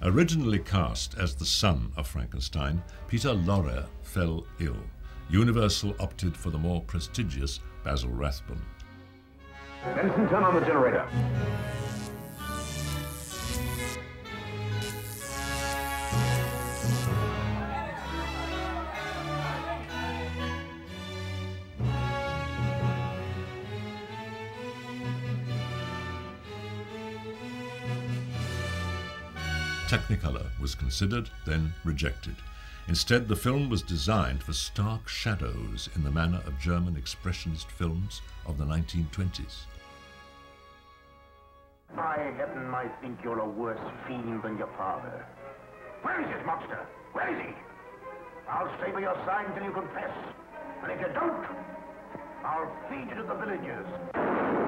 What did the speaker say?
Originally cast as the son of Frankenstein, Peter Lorre fell ill. Universal opted for the more prestigious Basil Rathbone. Benson, turn on the generator. Technicolor was considered, then rejected. Instead, the film was designed for stark shadows in the manner of German expressionist films of the 1920s. By heaven, I think you're a worse fiend than your father. Where is this monster? Where is he? I'll stay by your side until you confess. And if you don't, I'll feed you to the villagers.